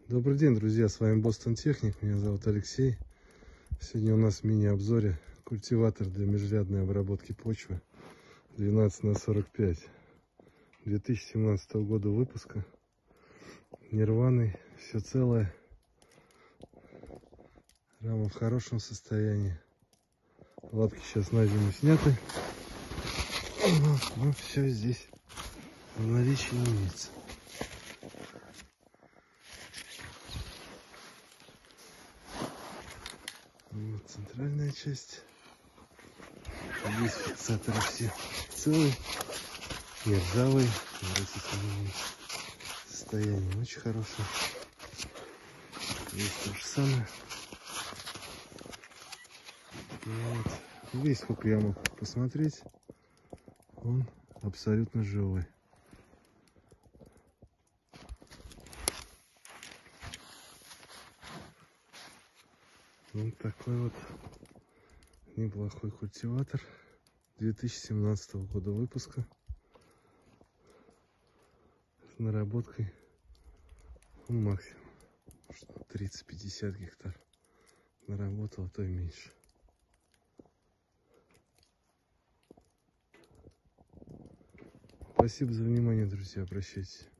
Добрый день, друзья, с вами Boston Техник, меня зовут Алексей. Сегодня у нас в мини-обзоре культиватор для межрядной обработки почвы 12х45 2017 года выпуска. Нерваный, все целое, рама в хорошем состоянии, лапки сейчас на зиму сняты, но все здесь в наличии имеется. Вот центральная часть. Здесь фиксаторы все целые, не ржавые, состояние очень хорошее. Здесь то же самое. Вот. Весь, сколько я мог посмотреть, он абсолютно живой. Вот такой вот неплохой культиватор 2017 года выпуска с наработкой максимум 30-50 гектар наработал, а то и меньше. Спасибо за внимание, друзья, обращайтесь.